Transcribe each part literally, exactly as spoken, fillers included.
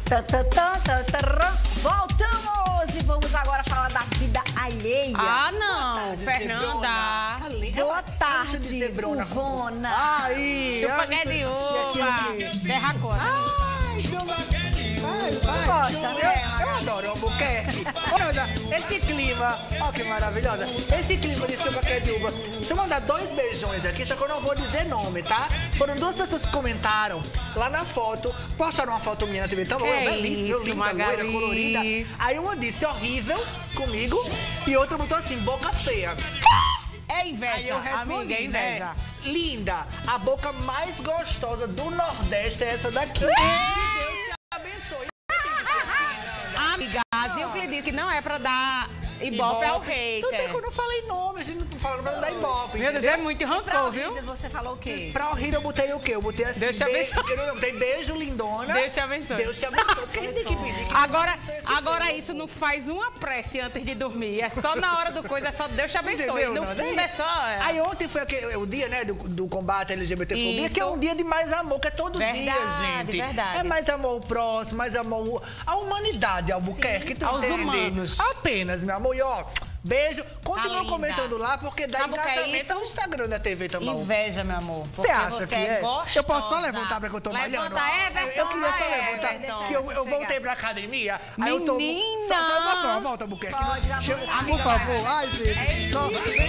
Voltamos e vamos agora falar da vida alheia. Ah, não, tarde, Fernanda. Boa tarde, Ivona. Aí, chupa que é de uva. Terra cor. Ai, chupa. Vai, vai. Poxa, eu, eu adoro o Albuquerque. Olha, esse clima, olha que maravilhosa. Esse clima de chupa que é de uva. Deixa eu mandar dois beijões aqui, só que eu não vou dizer nome, tá? Foram duas pessoas que comentaram lá na foto. Postaram uma foto minha na T V, tão belíssima, linda, loira, colorida. Aí uma disse horrível comigo e outra botou assim, boca feia. É inveja, Aí eu respondi, amiga, é inveja. Né? Linda, a boca mais gostosa do Nordeste é essa daqui. Que Deus te abençoe. Amiga, a Zilcle disse que não é pra dar ibope ao hater. Tudo é que eu não falei nome, a gente não falando pra não dar ibope. Meu Deus, é muito rancor, viu? Você falou o quê? Pra rir eu botei o quê? Eu botei assim, Deus te beijo, abençoe. eu não botei beijo, lindona. Deus te abençoe. Deus te abençoe. Quem tem que pedir? Agora, agora isso não faz uma prece antes de dormir. É só na hora do coisa, é só Deus te abençoe. Entendeu, No não? fundo é só... É. Aí ontem foi aquele, o dia, né, do, do combate à LGBTfobia, Isso. que é um dia de mais amor, que é todo Verdade, dia, gente. verdade. É mais amor ao próximo, mais amor à humanidade, Albuquerque. Tu aos entende? humanos. Apenas, meu amor. E ó, beijo. Continua linda. comentando lá, porque dá Sabe o que é engajamento isso? no Instagram da T V também. Inveja, meu amor. Você acha que é? Gostosa. Eu posso só levantar pra que eu tô malhando? Levanta, Everton. Eu queria só Vai, levantar, Everton. que eu, eu voltei pra academia, aí eu tô... Menina! Só, só posso dar uma volta, Albuquerque? Pode, amor. Chega- Amiga, Por favor, ai, gente. Toma.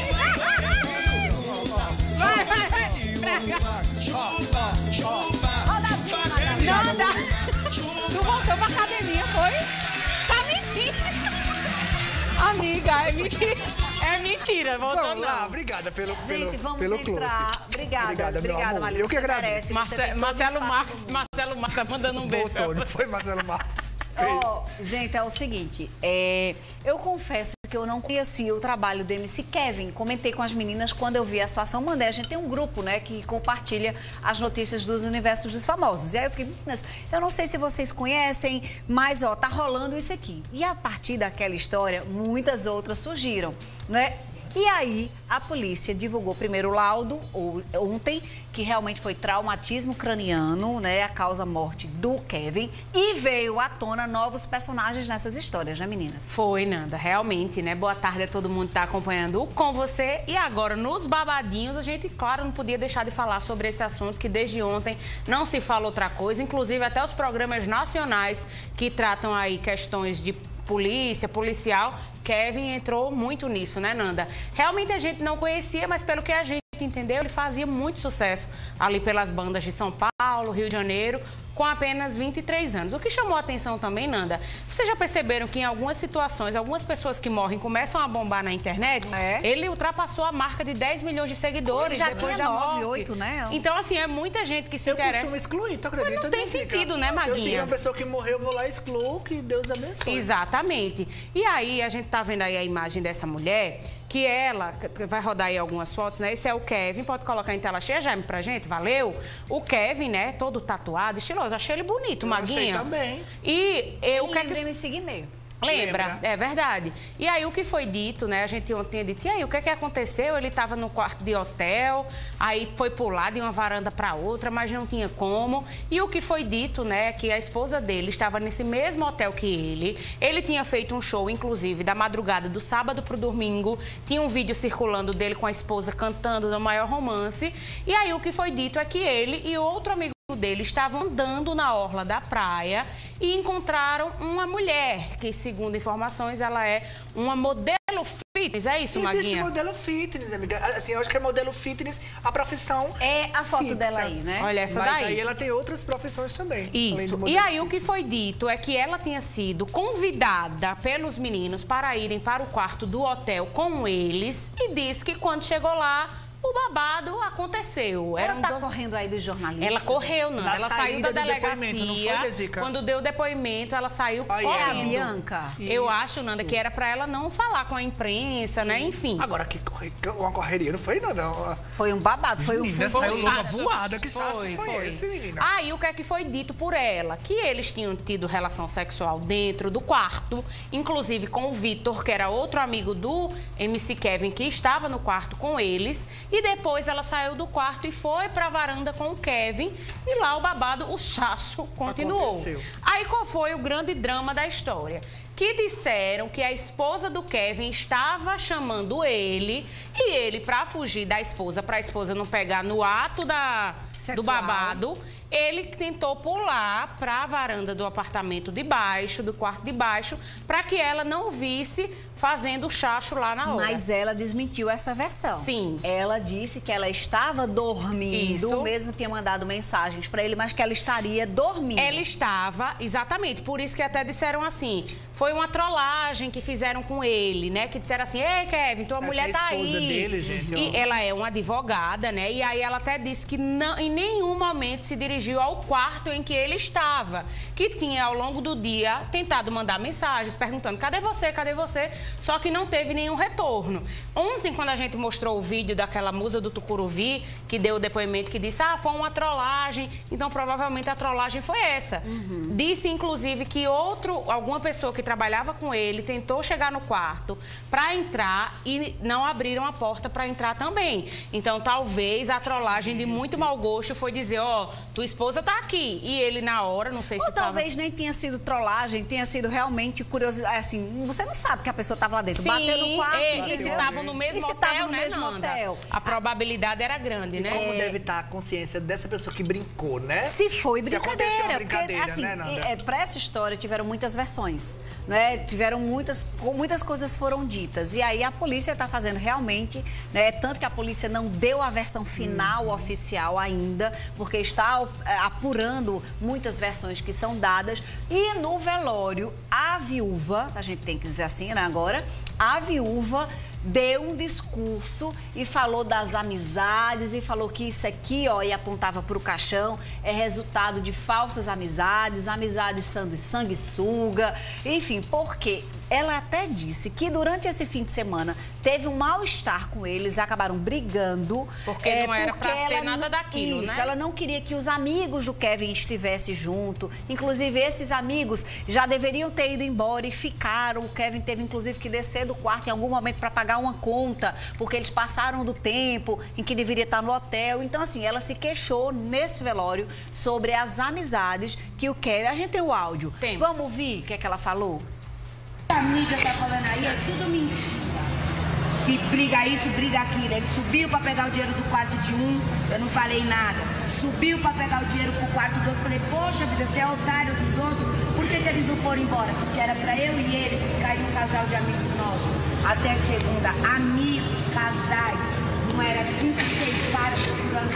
Vai, vai, vai. Nada. Tu voltou pra academia, foi? Tá mentindo. Amiga, é mentira. É mentira, voltou Vamos lá, não. obrigada pelo, Gente, pelo, vamos pelo entrar. close. Obrigada, Obrigada, meu obrigada, amor. Maria. Eu que Você agradeço. merece, você Marce- tem todo Marcelo o espaço Marques, do mundo. Marcelo Marques tá mandando um beijo. Voltou, não foi Marcelo Marques. Ó, gente, é o seguinte, é, eu confesso que eu não conhecia o trabalho do M C Kevin. Comentei com as meninas quando eu vi a situação, mandei. A gente tem um grupo, né, que compartilha as notícias dos universos dos famosos. E aí eu fiquei, meninas, eu não sei se vocês conhecem, mas, ó, tá rolando isso aqui. E a partir daquela história, muitas outras surgiram, né? E aí, a polícia divulgou primeiro o laudo, ou, ontem, que realmente foi traumatismo craniano, né, a causa-morte do Kevin, e veio à tona novos personagens nessas histórias, né, meninas? Foi, Nanda, realmente, né? Boa tarde a todo mundo que tá acompanhando o Com Você. E agora, nos babadinhos, a gente, claro, não podia deixar de falar sobre esse assunto, que desde ontem não se fala outra coisa, inclusive até os programas nacionais que tratam aí questões de polícia, policial, Kevin entrou muito nisso, né, Nanda? Realmente a gente não conhecia, mas pelo que a gente entendeu, ele fazia muito sucesso ali pelas bandas de São Paulo, Rio de Janeiro, com apenas vinte e três anos. O que chamou a atenção também, Nanda, vocês já perceberam que em algumas situações, algumas pessoas que morrem começam a bombar na internet, É. ele ultrapassou a marca de dez milhões de seguidores Já depois tinha da nove, morte. oito, né? Então, assim, é muita gente que se Eu interessa. costumo excluir, tu acredita? Mas não tem Não fica. sentido, né, Maguinha? Eu sigo uma pessoa que morreu, eu vou lá e excluo, que Deus abençoe. Exatamente. E aí, a gente tá vendo aí a imagem dessa mulher, que ela, que vai rodar aí algumas fotos, né? Esse é o Kevin, pode colocar em tela cheia, Jaime, pra gente, valeu? O Kevin, né, todo tatuado, estiloso, achei ele bonito, Eu Maguinha. achei também. E eu... E o que é que- lembrei-me de seguir meio. Lembra? Lembra. É verdade. E aí o que foi dito, né? A gente ontem tinha dito, e aí o que é que aconteceu? Ele estava no quarto de hotel, aí foi pular de uma varanda para outra, mas não tinha como. E o que foi dito, né? Que a esposa dele estava nesse mesmo hotel que ele. Ele tinha feito um show, inclusive, da madrugada do sábado pro domingo. Tinha um vídeo circulando dele com a esposa cantando no maior romance. E aí o que foi dito é que ele e outro amigo dele estavam andando na orla da praia e encontraram uma mulher que, segundo informações, ela é uma modelo fitness. É isso, Existe Maguinha? modelo fitness, amiga. Assim, eu acho que é modelo fitness, a profissão É a foto fixa. dela aí, né? Olha essa Mas daí. aí ela tem outras profissões também. além Isso. do E modelo aí o que foi dito é que ela tinha sido convidada pelos meninos para irem para o quarto do hotel com eles e disse que quando chegou lá, o babado aconteceu. Era Ela um tá do- correndo aí dos jornalistas. Ela correu, não. Na Ela saiu da saída do depoimento, delegacia. não foi, Jessica? Quando deu o depoimento, ela saiu Aí é. É a correndo. Bianca. Eu Isso. acho, Nanda, que era pra ela não falar com a imprensa, né? Enfim. Agora, que corre... uma correria, não foi, não, não. Foi um babado, foi um Menina, foi saiu um louca chacho. voada. Que chacho Foi, foi, foi. esse, menina? Aí o que é que foi dito por ela? Que eles tinham tido relação sexual dentro do quarto, inclusive com o Vitor, que era outro amigo do M C Kevin, que estava no quarto com eles. E depois ela saiu do quarto e foi pra varanda com o Kevin. E lá o babado, o chacho continuou. Aconteceu. Aí qual foi o grande drama da história? Que disseram que a esposa do Kevin estava chamando ele e ele, para fugir da esposa, para a esposa não pegar no ato da, do babado, ele tentou pular para a varanda do apartamento de baixo, do quarto de baixo, para que ela não visse fazendo o chacho lá na hora. Mas ela desmentiu essa versão. Sim. Ela disse que ela estava dormindo, Isso. mesmo tinha mandado mensagens para ele, mas que ela estaria dormindo. Ela estava, exatamente, por isso que até disseram assim, foi uma trollagem que fizeram com ele, né? Que disseram assim, ei, Kevin, tua Essa mulher é a tá esposa aí. dele, gente, ó. E ela é uma advogada, né? E aí ela até disse que não, em nenhum momento se dirigiu ao quarto em que ele estava, que tinha ao longo do dia tentado mandar mensagens perguntando, cadê você, cadê você? Só que não teve nenhum retorno. Ontem, quando a gente mostrou o vídeo daquela musa do Tucuruvi, que deu o depoimento que disse, ah, foi uma trollagem, então provavelmente a trollagem foi essa. Uhum. Disse, inclusive, que outro, alguma pessoa que trabalhava com ele tentou chegar no quarto para entrar e não abriram a porta para entrar também. Então, talvez a trollagem de muito mau gosto foi dizer, ó, oh, tua esposa tá aqui. E ele, na hora, não sei Ou se talvez tava... nem tenha sido trollagem, tenha sido realmente curiosidade, assim, você não sabe que a pessoa estava lá dentro. Sim, Bateu no quarto. e, e se estavam no mesmo E se hotel, tava no né, mesmo Nanda? hotel. A probabilidade era grande, E né? como É. deve estar a consciência dessa pessoa que brincou, né? Se foi Se brincadeira, aconteceu uma brincadeira, porque, assim, né, Nanda? é, para essa história tiveram muitas versões, né? Tiveram muitas, muitas coisas foram ditas. E aí a polícia está fazendo realmente, né? Tanto que a polícia não deu a versão final hum. oficial ainda, porque está é, apurando muitas versões que são dadas. E no velório, a viúva, a gente tem que dizer assim, né, agora, a viúva deu um discurso e falou das amizades e falou que isso aqui, ó, e apontava para o caixão, é resultado de falsas amizades, amizades sanguessuga, enfim, porque ela até disse que durante esse fim de semana teve um mal-estar com eles, acabaram brigando. Porque é, não era porque para ter ela nada não, daquilo, isso, né? Ela não queria que os amigos do Kevin estivessem junto. Inclusive, esses amigos já deveriam ter ido embora e ficaram. O Kevin teve, inclusive, que descer do quarto em algum momento para pagar uma conta, porque eles passaram do tempo em que deveria estar no hotel. Então, assim, ela se queixou nesse velório sobre as amizades que o Kevin... A gente tem o áudio. Temos. Vamos ouvir o que é que ela falou? A mídia tá falando aí, é tudo mentira. E briga isso, briga aquilo. Ele subiu pra pegar o dinheiro do quarto de um, eu não falei nada. Subiu pra pegar o dinheiro pro quarto do outro, falei, poxa vida, você é otário dos outros, por que, que eles não foram embora? Porque era pra eu e ele ficar em um casal de amigos nossos. Até segunda, amigos, casais. Não era cinco, seis caras procurando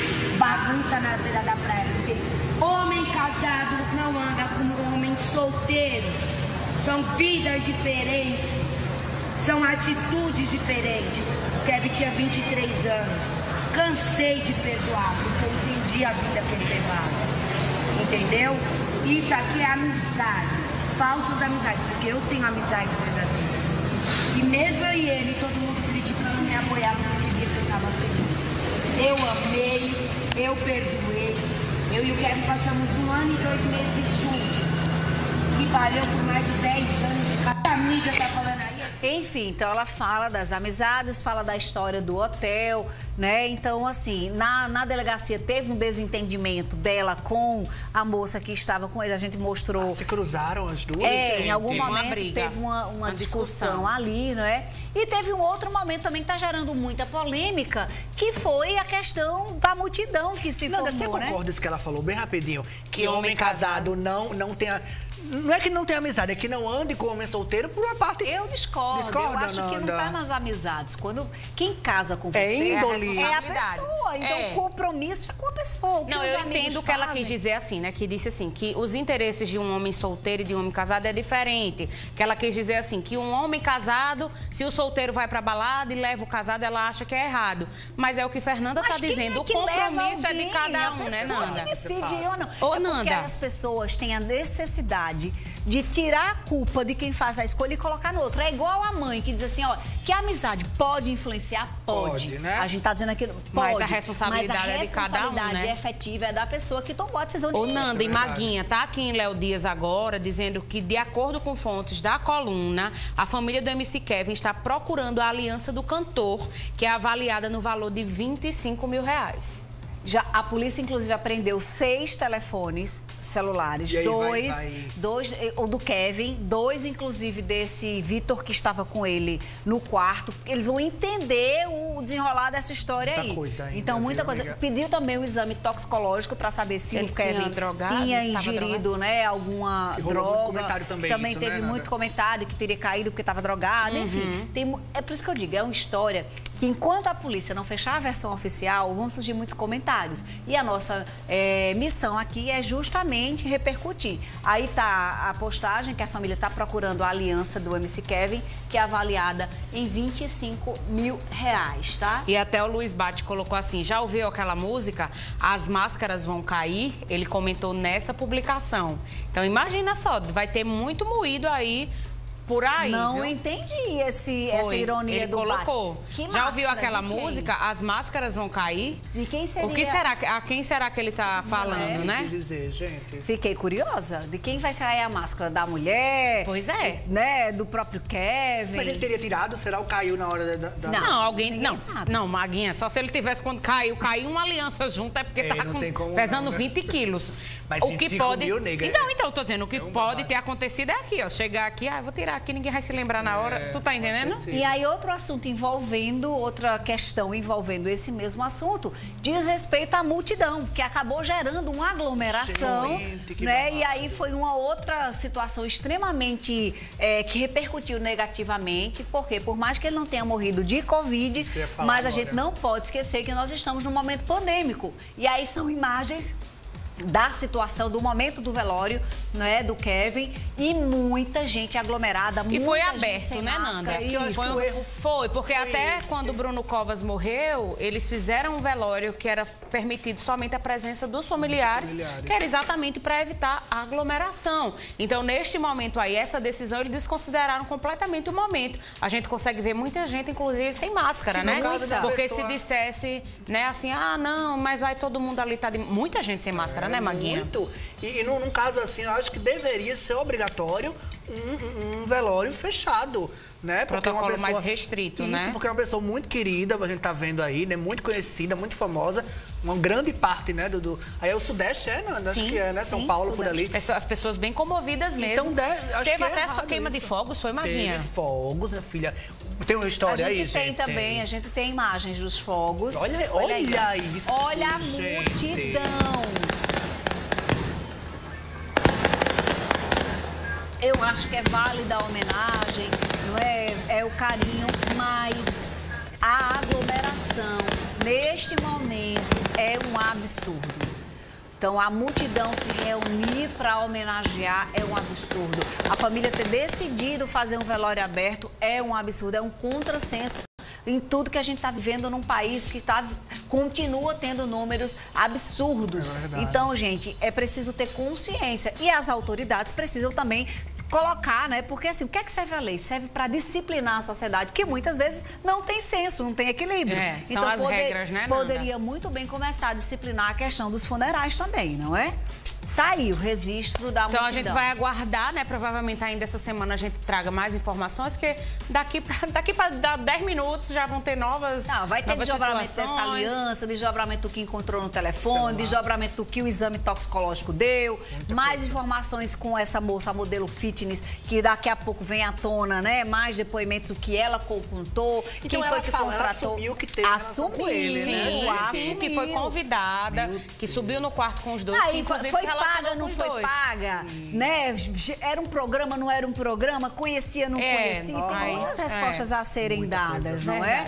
bagunça na beira da praia. Porque homem casado não anda como homem solteiro. São vidas diferentes, são atitudes diferentes. O Kevin tinha vinte e três anos. Cansei de perdoar, porque eu entendi a vida que ele levava. Entendeu? Isso aqui é amizade, falsas amizades, porque eu tenho amizades verdadeiras. E mesmo eu e ele, todo mundo criticando, me apoiava porque via que eu estava feliz. Eu amei, eu perdoei. Eu e o Kevin passamos um ano e dois meses juntos. Que valeu por mais de dez anos de casa. A mídia tá falando aí. Enfim, então ela fala das amizades, fala da história do hotel, né? Então, assim, na, na delegacia teve um desentendimento dela com a moça que estava com ele. A gente mostrou... Ah, se cruzaram as duas? É, Sim, em algum teve uma momento briga, teve uma, uma, uma discussão, discussão ali, não é? E teve um outro momento também que está gerando muita polêmica, que foi a questão da multidão que se Não, formou, você né? concorda isso que ela falou bem rapidinho? Que, Que homem, homem casado, casado não, não tenha... Não é que não tem amizade, é que não ande com homem solteiro por uma parte... Eu discordo. Discorda, eu acho que não Nanda? tá nas amizades. Quando quem casa com você É índole. é a responsabilidade. pessoa. Então, É. o compromisso é com a pessoa. O que Não, os eu amigos entendo o que ela fazem. quis dizer assim, né? Que disse assim, que os interesses de um homem solteiro e de um homem casado é diferente. Que ela quis dizer assim, que um homem casado, se o solteiro vai pra balada e leva o casado, ela acha que é errado. Mas é o que Fernanda Mas tá quem dizendo, é o que leva compromisso é de alguém? cada A um, né, pessoa Nanda? que decide ir ou não. Ô, é porque Nanda. as pessoas têm a necessidade de tirar a culpa de quem faz a escolha e colocar no outro. É igual a mãe que diz assim, ó, que a amizade pode influenciar? Pode. Pode, né? A gente tá dizendo aqui, pode. Mas a responsabilidade, mas a é de cada um, né? A responsabilidade efetiva é da pessoa que tomou a decisão de Ô, ir. Nanda é e Maguinha, tá aqui em Léo Dias agora, dizendo que, de acordo com fontes da coluna, a família do M C Kevin está procurando a aliança do cantor, que é avaliada no valor de vinte e cinco mil reais. Já, a polícia, inclusive, apreendeu seis telefones celulares, E aí, dois, vai, vai. dois, o do Kevin, dois, inclusive, desse Vitor que estava com ele no quarto. Eles vão entender o desenrolar dessa história Muita aí. coisa ainda, então, muita viu, coisa. amiga? Pediu também o exame toxicológico para saber se Ele o Kevin tinha drogado, tinha tava ingerido, drogado? né, alguma Que rolou droga. muito comentário também também isso, teve né, muito Nanda? comentário que teria caído porque estava drogado. Uhum. Enfim, tem, mu- é por isso que eu digo, é uma história que enquanto a polícia não fechar a versão oficial, vão surgir muitos comentários. E a nossa é, missão aqui é justamente repercutir. Aí tá a postagem que a família está procurando a aliança do M C Kevin, que é avaliada em vinte e cinco mil reais, tá? E até o Luiz Bate colocou assim, já ouviu aquela música? As máscaras vão cair? Ele comentou nessa publicação. Então, imagina só, vai ter muito moído aí por aí, Não viu? entendi esse, essa Foi. ironia Ele do colocou. Bate. Que Já ouviu máscara? aquela De quem? música? As máscaras vão cair? De quem seria? O que será? que- A quem será que ele tá falando, é? né? Quer dizer, gente. Fiquei curiosa. De quem vai sair a máscara? Da mulher? Pois é. Né? Do próprio Kevin? Mas ele teria tirado? Será o caiu na hora da... da... Não. Não, alguém. ninguém Não, sabe. não, Maguinha, só se ele tivesse quando caiu, caiu uma aliança junto, é porque É, tá não um- tem como pesando não, né? vinte quilos. Mas o vinte e que cinco pode. mil, nega, então, é- então, eu tô dizendo, o que é um pode babado. ter acontecido é aqui, ó. Chegar aqui, ah, vou tirar aqui, ninguém vai se lembrar na hora. Tu tá entendendo? aconteceu. E aí, outro assunto envolvendo, outra questão envolvendo esse mesmo assunto, diz respeito à multidão, que acabou gerando uma aglomeração, Gente, que né? babado. E aí foi uma outra situação extremamente, é, que repercutiu negativamente, porque por mais que ele não tenha morrido de Covid, Isso que eu ia falar mas a agora. gente não pode esquecer que nós estamos num momento pandêmico. E aí são imagens da situação, do momento do velório, né, do Kevin, e muita gente aglomerada, Que muita foi gente aberto, sem né, máscara. Nanda? eu acho Foi, que um- o erro foi, porque foi até esse. quando o Bruno Covas morreu, eles fizeram um velório que era permitido somente a presença dos familiares, familiares. que era exatamente para evitar a aglomeração. Então, neste momento aí, essa decisão, eles desconsideraram completamente o momento. A gente consegue ver muita gente, inclusive, sem máscara, Sim, né? no caso da Porque pessoa- se dissesse, né, assim, ah, não, mas vai todo mundo ali, tá de... Muita gente sem máscara, né, Maguinha? Muito. E, e num, num caso assim, eu acho que deveria ser obrigatório um, um- um velório fechado, né? Porque Protocolo mais restrito, Isso, né? porque é uma pessoa muito querida, a gente tá vendo aí, né? Muito conhecida, muito famosa, uma grande parte, né? Do, do... Aí é o Sudeste, é, Nanda? Acho Sim, que é, né? São sim, Paulo, por Sudeste. ali. Pessoas- As pessoas bem comovidas mesmo. Então, de- acho Teve que é até essa errado queima isso. de fogos, foi, Maguinha? Teve fogos, né, filha? Tem uma A história gente aí, tem gente? também, Tem. a gente tem imagens dos fogos. Olha- aí. olha isso, Olha a gente. multidão. Eu acho que é válida a homenagem, não é? É o carinho, mas a aglomeração, neste momento, é um absurdo. Então, a multidão se reunir para homenagear é um absurdo. A família ter decidido fazer um velório aberto é um absurdo, é um contrassenso em tudo que a gente está vivendo num país que tá, continua tendo números absurdos. É verdade. Então, gente, é preciso ter consciência. E as autoridades precisam também colocar, né? Porque assim, o que é que serve a lei? Serve para disciplinar a sociedade, que muitas vezes não tem senso, não tem equilíbrio. É, são as regras, né, Nanda? Poderia muito bem começar a disciplinar a questão dos funerais também, não é? Tá aí o registro da Então multidão. a gente vai aguardar, né? Provavelmente ainda essa semana a gente traga mais informações, que daqui para daqui para dez minutos já vão ter novas Não, vai ter novas desdobramento dessa situações. aliança, desdobramento do que encontrou no telefone, desdobramento do que o exame toxicológico deu, mais informações com essa moça, a modelo fitness, que daqui a pouco vem à tona, né? Mais depoimentos, o que ela contou, Então quem ela foi que fala, ela contratou. assumiu que teve relação Assumiu, com ele, Sim, né? assumiu. sim, que foi convidada, que subiu no quarto com os dois, que Aí, inclusive foi se relacionou paga, com não os foi dois. paga, né? Era um programa, não era um programa, conhecia, não É, conhecia. Tem ai, muitas é. respostas a serem Muita coisa. dadas, não Verdade. é?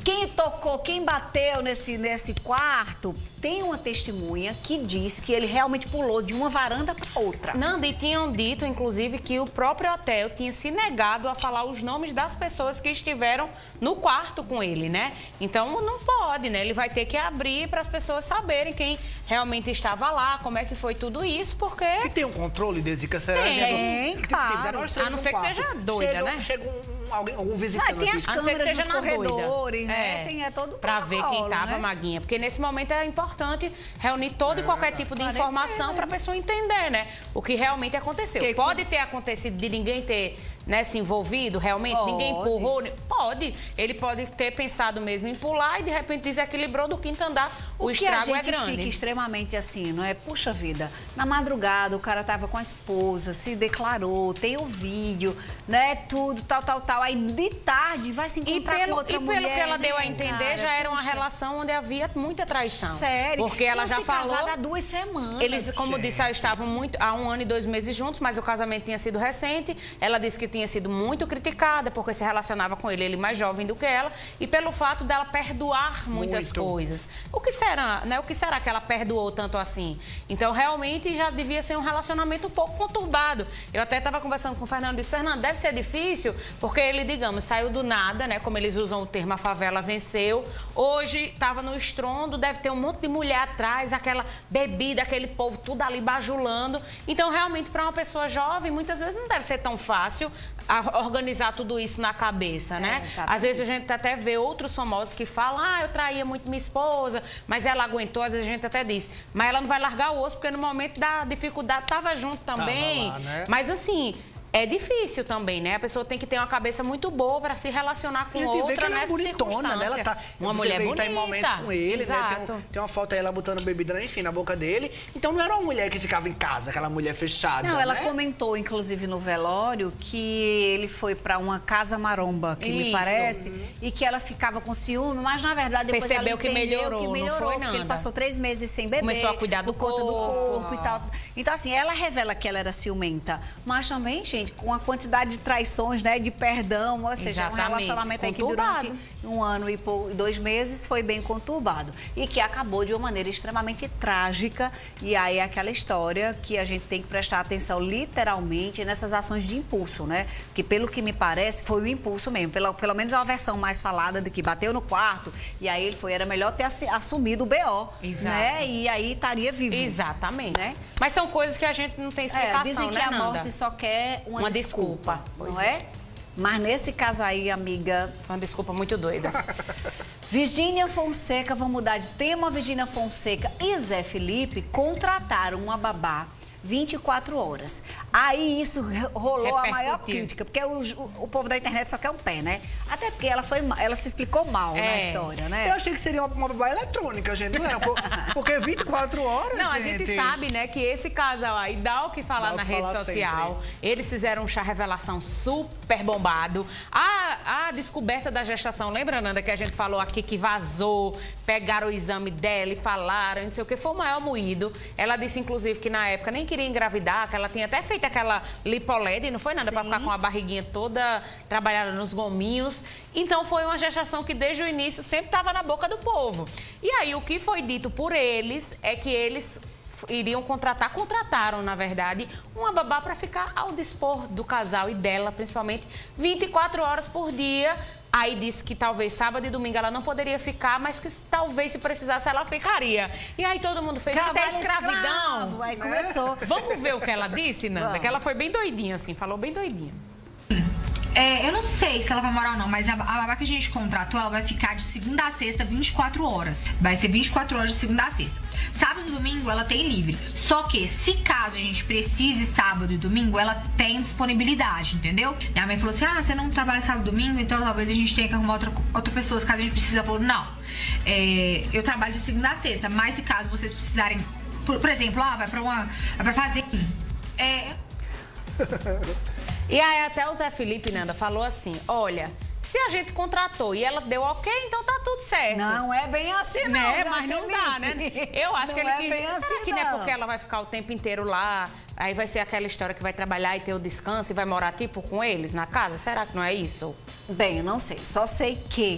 Quem tocou, quem bateu nesse, nesse quarto, tem uma testemunha que diz que ele realmente pulou de uma varanda para outra. Nanda, e tinham dito, inclusive, que o próprio hotel tinha se negado a falar os nomes das pessoas que estiveram no quarto com ele, né? Então, não pode, né? Ele vai ter que abrir para as pessoas saberem quem realmente estava lá, como é que foi tudo isso, porque... E tem um controle, Desica? Será? Tem, Exemplo, claro. A não ser que seja doida, chega, né? Chega um, alguém, algum visitante. Ah, tem as A não ser que câmeras seja nos na corredores, doida. né? É, Tem é todo pra ver quem protocolo, tava, né? Maguinha. Porque nesse momento é importante reunir todo e qualquer tipo de informação né? para a pessoa entender, né? O que realmente aconteceu. Que- Pode ter acontecido de ninguém ter, né, se envolvido, realmente, Pode. ninguém empurrou. Pode. Ele pode ter pensado mesmo em pular e de repente desequilibrou do quinto andar. O, O que estrago a gente é grande. fica extremamente assim, não é? Puxa vida, na madrugada o cara tava com a esposa, se declarou, tem o vídeo, né? Tudo, tal, tal, tal. Aí de tarde vai se E encontrar pelo, com outra e mulher. pelo que ela deu a né, entender, cara? já era uma Puxa. relação onde havia muita traição. Sério? Porque ela Tinham já se falou... casado há duas semanas. Eles, como disse, eles estavam muito, há um ano e dois meses juntos, mas o casamento tinha sido recente. Ela disse que tinha sido muito criticada porque se relacionava com ele, ele mais jovem do que ela, e pelo fato dela perdoar muitas Muito. coisas. O que será, né? O que será que ela perdoou tanto assim? Então, realmente, já devia ser um relacionamento um pouco conturbado. Eu até estava conversando com o Fernando e disse, Fernando, deve ser difícil, porque ele, digamos, saiu do nada, né? Como eles usam o termo, a favela venceu. Hoje, estava no estrondo, deve ter um monte de mulher atrás, aquela bebida, aquele povo tudo ali bajulando. Então, realmente, para uma pessoa jovem, muitas vezes não deve ser tão fácil a organizar tudo isso na cabeça, né? exatamente. Às vezes a gente até vê outros famosos que falam, ah, eu traía muito minha esposa, mas ela aguentou, às vezes a gente até diz, mas ela não vai largar o osso, porque no momento da dificuldade estava junto também. Tava lá, né? Mas assim... É difícil também, né? A pessoa tem que ter uma cabeça muito boa para se relacionar com A gente vê que outra ela é nessa bonitona, né? Ela tá, circunstância. Uma você mulher vê que bonita. tá em momentos com ele, Exato. né? Tem, um- tem uma foto aí ela botando bebida, enfim, na boca dele. Então não era uma mulher que ficava em casa, aquela mulher fechada, Não, ela né? comentou, inclusive, no velório, que ele foi para uma casa maromba, que me Isso. parece, e que ela ficava com ciúme, mas na verdade depois Percebeu ela que entendeu melhorou, que não melhorou, foi, porque ele Nanda? passou três meses sem beber. Começou a cuidar do por conta do corpo. corpo e tal. Então, assim, ela revela que ela era ciumenta, mas também, gente, com a quantidade de traições, né, de perdão, ou seja, Exatamente, um relacionamento aí que conturbado. durante um ano e pou- dois meses foi bem conturbado e que acabou de uma maneira extremamente trágica. E aí é aquela história que a gente tem que prestar atenção literalmente nessas ações de impulso, né? Que pelo que me parece foi o impulso mesmo, pela, pelo menos a versão mais falada de que bateu no quarto e aí ele foi, era melhor ter assi- assumido o B O, Exato. né? E aí estaria vivo. Exatamente. Né? Mas são coisas que a gente não tem explicação, É, dizem que né, a Nanda? morte só quer uma, Uma desculpa, desculpa, não pois é? Mas nesse caso aí, amiga, Uma desculpa muito doida. Virgínia Fonseca, vamos mudar de tema. Virgínia Fonseca e Zé Felipe contrataram uma babá vinte e quatro horas. Aí isso rolou a maior Repercutiu. crítica, porque o, o, o povo da internet só quer um pé, né? Até porque ela, foi, ma- ela se explicou mal na É. história, Eu né? achei que seria uma, uma babá eletrônica, gente, não era? Por- Porque vinte e quatro horas, Não, a gente... gente sabe, né, que esse casal aí dá o que falar Dá o na que rede falar social. Eles fizeram um chá revelação super bombado. A, a descoberta da gestação, lembra, Nanda, que a gente falou aqui que vazou, pegaram o exame dela e falaram, não sei o que, foi o maior moído. Ela disse, inclusive, que na época nem queria engravidar, que ela tinha até feito aquela lipoled, não foi nada, Sim. pra ficar com a barriguinha toda trabalhada nos gominhos. Então, foi uma gestação que desde o início sempre estava na boca do povo. E aí, o que foi dito por eles é que eles iriam contratar, contrataram, na verdade, uma babá para ficar ao dispor do casal e dela, principalmente, vinte e quatro horas por dia. Aí disse que talvez sábado e domingo ela não poderia ficar, mas que talvez se precisasse ela ficaria. E aí todo mundo fez até Trabalho escravidão. escravo, Aí começou. Vamos ver o que ela disse, Nanda? Vamos. Que ela foi bem doidinha, assim, falou bem doidinha. É, eu não sei se ela vai morar ou não, mas a, a babá que a gente contratou, ela vai ficar de segunda a sexta, vinte e quatro horas. Vai ser vinte e quatro horas de segunda a sexta. Sábado e domingo ela tem livre. Só que, se caso a gente precise sábado e domingo, ela tem disponibilidade, entendeu? Minha mãe falou assim, ah, você não trabalha sábado e domingo, então talvez a gente tenha que arrumar outra, outra pessoa, caso a gente precise. Ela falou, não, é, eu trabalho de segunda a sexta, mas se caso vocês precisarem, por, por exemplo, ah, vai pra uma, vai pra fazer... É... E aí até o Zé Felipe, Nanda, falou assim, olha, se a gente contratou e ela deu ok, então tá tudo certo. Não é bem assim, não. Né? Zé Mas não Felipe. dá, né? Eu acho que Não ele é quis... bem Será assim, que não é não. porque ela vai ficar o tempo inteiro lá, aí vai ser aquela história que vai trabalhar e ter o descanso e vai morar tipo com eles na casa? Será que não é isso? Bem, eu não sei. Só sei que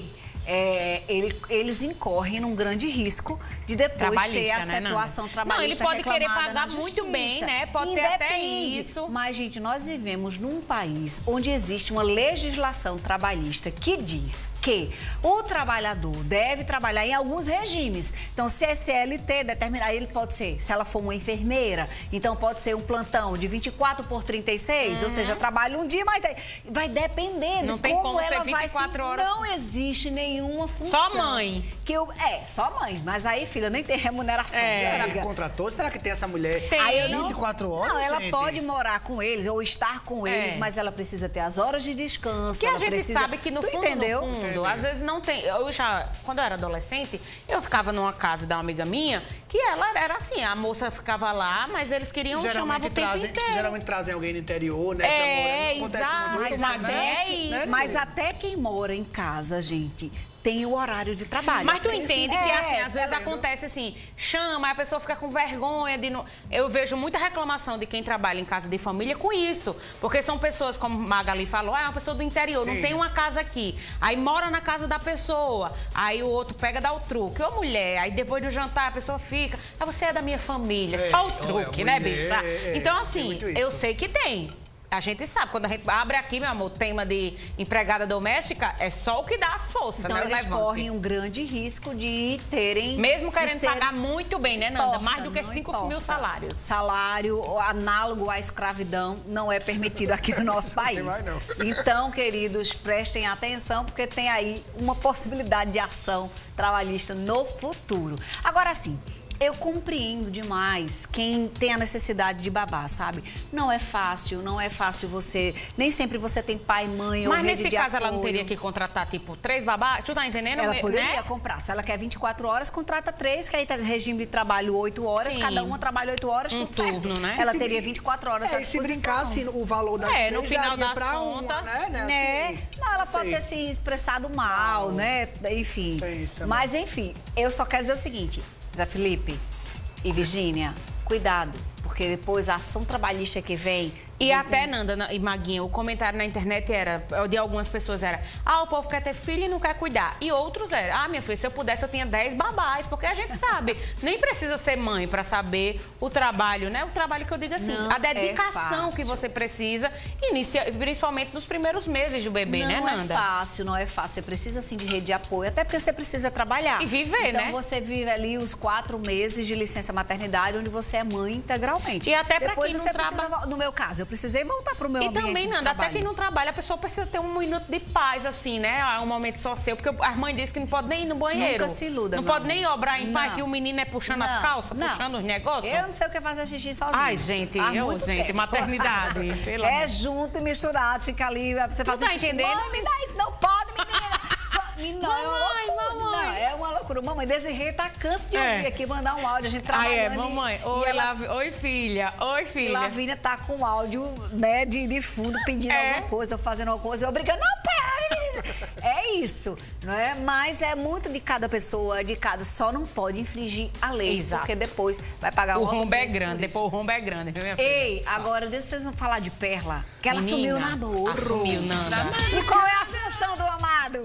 é, ele, eles incorrem num grande risco de depois ter a né, situação trabalhista. Não, ele pode querer pagar muito muito bem, né? Pode ter até isso. Mas, gente, nós vivemos num país onde existe uma legislação trabalhista que diz que o trabalhador deve trabalhar em alguns regimes. Então, se é C L T determinar, ele pode ser, se ela for uma enfermeira, então pode ser um plantão de vinte e quatro por trinta e seis, uhum. ou seja, trabalha um dia, mas vai depender não de tem como, como ela ser vinte e quatro vai se... horas. Não existe nenhuma função. Só mãe. Que eu... É, só mãe. Mas aí, filha, nem tem remuneração. É. Será que contratou? Será que tem essa mulher tem. Aí vinte e quatro horas, Não, ela gente? pode morar com eles ou estar com é. eles, mas ela precisa ter as horas de descanso. Que a gente precisa... sabe que no tu fundo, entendeu? no fundo, Entendi. às vezes não tem... Eu já, quando eu era adolescente, eu ficava numa casa da uma amiga minha, que ela era assim, a moça ficava lá, mas eles queriam chamar o tempo trazem, inteiro. Geralmente trazem alguém no interior, né? É, pra morar. exato. Muito isso, Mas né? é isso. Né, Mas sim. até quem mora em casa, gente, tem o horário de trabalho. Mas tu entende é, que, assim, às vezes tá acontece assim, chama, a pessoa fica com vergonha de... Não... Eu vejo muita reclamação de quem trabalha em casa de família com isso. Porque são pessoas, como Magali falou, ah, é uma pessoa do interior, Sim. não tem uma casa aqui. Aí mora na casa da pessoa, aí o outro pega, dá o truque. Ô, mulher, aí depois do jantar a pessoa fica, ah, você é da minha família, É, só o é, truque, é, né, mulher, bicho? é, é, então, tem assim, muito isso. eu sei que tem. A gente sabe, quando a gente abre aqui, meu amor, tema de empregada doméstica, é só o que dá as forças, Então, né? eles Levante. correm um grande risco de terem... Mesmo querendo de serem- pagar muito bem, né, Nanda? Importa, Mais do que não cinco importa. mil salários. Salário análogo à escravidão não é permitido aqui no nosso país. mais não. Então, queridos, prestem atenção, porque tem aí uma possibilidade de ação trabalhista no futuro. Agora sim, eu compreendo demais quem tem a necessidade de babar, sabe? Não é fácil, não é fácil você... Nem sempre você tem pai, mãe ou Mas rede nesse de caso ela não apoio. teria que contratar, tipo, três babás? Tu tá entendendo? Ela né? poderia comprar. Se ela quer vinte e quatro horas, contrata três, que aí tá regime de trabalho oito horas, Sim. cada uma trabalha oito horas, Um tudo certo. turno, né? Ela Se- teria vinte e quatro horas à É, e se disposição. brincar, assim, o valor das É, no três final daria das pra uma, contas, né? né? Né? Assim, Não, ela não pode sei. ter se expressado mal, né? Enfim. Tem isso também. Mas, enfim, eu só quero dizer o seguinte, Zé Felipe e Virgínia, cuidado, porque depois a ação trabalhista que vem... E até, Nanda na- e Maguinha, o comentário na internet era, de algumas pessoas era, ah, o povo quer ter filho e não quer cuidar. E outros eram, ah, minha filha, se eu pudesse eu tinha dez babás, porque a gente sabe, nem precisa ser mãe para saber o trabalho, né? O trabalho que eu digo assim, Não a dedicação é que fácil. você precisa, inicia, principalmente nos primeiros meses do bebê, não né, é Nanda? fácil, não é fácil. Você precisa, assim, de rede de apoio, até porque você precisa trabalhar. E viver, então, né? Então, você vive ali os quatro meses de licença maternidade, onde você é mãe integralmente. E até pra Depois quem não você traba- precisa, no meu caso, eu precisei voltar pro meu E ambiente também, de Nanda, até trabalho. quem não trabalha, a pessoa precisa ter um minuto de paz, assim, né? Um momento só seu, porque a mãe disse que não pode nem ir no banheiro. Nunca se iluda, Não meu pode amor. nem obrar em paz, Não. que o menino é puxando as Não, calças, não. puxando os negócios. Eu não sei o que é fazer xixi sozinha. Ai, gente, Há eu, muito gente, tempo. maternidade, pelo É amor. junto e misturado, fica ali, você faz tá xixi. entendendo? Mãe, me dá isso, não pode, menina. Menina, é uma Mamãe, loucura. mamãe. Não, é uma loucura. Mamãe, Desirê tá canso de É. ouvir aqui, mandar um áudio, a gente Ai, trabalhando. é, e- mamãe. e Oi, ela- Lavi... Oi, filha. Oi, E filha. Lavínia tá com áudio, né, de, de fundo, pedindo É. alguma coisa, ou fazendo alguma coisa, eu brigando. Não, pera, menina. É isso, não é? Mas é muito de cada pessoa, de cada. Só não pode infringir a lei, Exato. porque depois vai pagar O um alto rombo é preço por grande, isso. depois o rombo é grande, viu, minha filha? Ei, agora deixa vocês vão falar de Perla, que ela Menina, sumiu na namoro. assumiu, Nanda. E qual é a função do amado?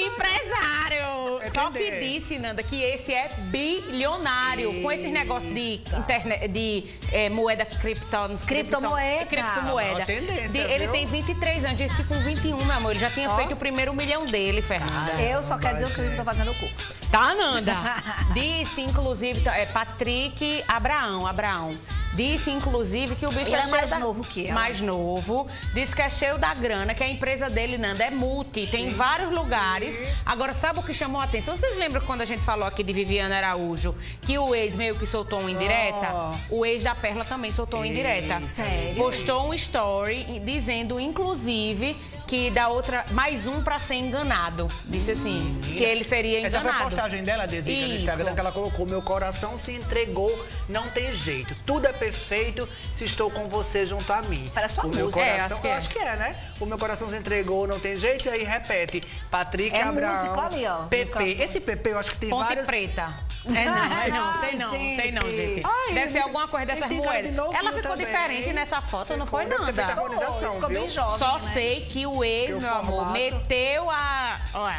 Empresário! É Só que entender. disse, Nanda, que esse é bilionário. Com esses negócios de, internet, de eh, moeda cripto, Criptomoeda. criptomoeda. É uma tendência, De- ele viu? tem vinte e três anos, disse que com vinte e um, meu amor, ele já tinha Ó. feito o primeiro milhão dele, Fernanda. Eu só quero dizer o que eu tô fazendo o curso. Tá, Nanda? Disse, inclusive, é Patrick Abraão, Abraão. Disse, inclusive, que o bicho Ele é é cheio mais da... novo que ela. Mais novo. Disse que é cheio da grana, que a empresa dele, Nanda, é multi. Tem vários lugares. Agora, sabe o que chamou a atenção? Vocês lembram quando a gente falou aqui de Viviane Araújo, que o ex meio que soltou uma indireta? O ex da Perla também soltou uma indireta. Sério? Postou um story dizendo, inclusive, que dá outra... Mais um pra ser enganado. Disse assim, que ele seria Essa enganado. foi a postagem dela, Desica, no Isso. Instagram, que ela colocou: meu coração se entregou, não tem jeito. Tudo é perfeito se estou com você junto a mim. Parece uma o meu música. É, coração, acho que é. eu acho que é, né? O meu coração se entregou, não tem jeito, e aí repete. Patrick É Abraão. música ali, ó, P P. microfone. Esse P P eu acho que tem Ponte vários. Preta. É não, é não, sei não, Ai, sei não, gente. gente. Ai, Deve ele- ser alguma coisa dessas ele tem cara de moedas. novinho Ela ficou também. diferente nessa foto, não foi Ficou, deve ter feito nada. harmonização, Ficou viu? bem jovem, Só né? sei que o ex, E o meu amor, formato? meteu a... Olha,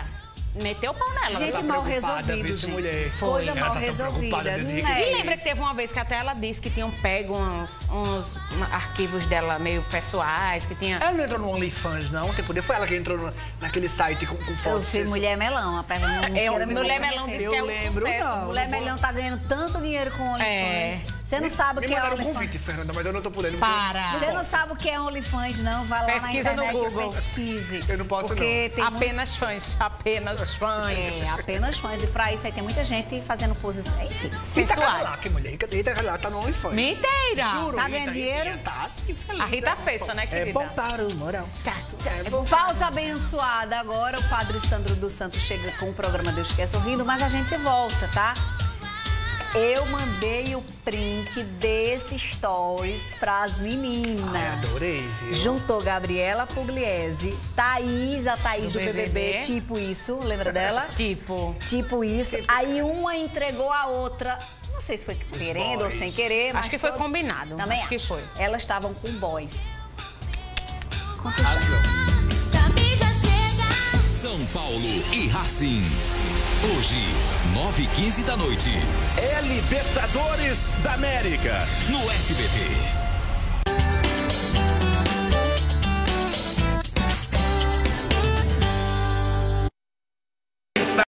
meteu o pau nela. Gente tá mal preocupada, resolvido, vice gente. mulher. Coisa Ela mal tá tão resolvida. preocupada desse Não é E lembra que isso. teve uma vez que até ela disse que tinham pego uns, uns arquivos dela meio pessoais, que tinha... Ela não entrou no OnlyFans, não? Tem poder. Foi ela que entrou no, naquele site com, com Eu fotos. fui Mulher Melão, a perna não Eu, quero me Mulher comprometer. Melão disse Eu que é um lembro, sucesso. não. Mulher Melão tá ganhando tanto dinheiro com OnlyFans. É. Você não sabe o Me que é mandaram um OnlyFans. convite, Fernanda, mas eu não tô por dentro. Para. Você não sabe o que é OnlyFans, não. Vai lá Pesquisa na no internet Google. e pesquise. Eu não posso, Porque não. tem Apenas fãs, apenas fãs. É, apenas fãs. E pra isso aí tem muita gente fazendo poses, enfim. Rita Sensuais. Cadillac, mulher. Rita Rita Cadillac tá no OnlyFans. Mentira! Juro, Tá Rita, ganhando Rita, dinheiro? Rita Tá assim, feliz. A Rita É fecha, né, querida? É bom para o moral. É bom. Pausa abençoada. Agora o Padre Sandro dos Santos chega com o programa Deus Quer Sorrindo, mas a gente volta, tá? Eu mandei o print desse stories pras meninas. Ai, adorei, viu? Juntou Gabriela Pugliese, Thaís, a Thaís do, Do B B B, B B B. tipo isso, lembra dela? Tipo, Tipo isso. Aí uma entregou a outra. Não sei se foi querendo ou boys. sem querer, mas acho que foi todo- combinado. Também acho que foi. Elas estavam com boys. Conta o chá. Arrasou. Também já chega. São Paulo e Racing. Hoje, nove e quinze da noite, É Libertadores da América. no S B T.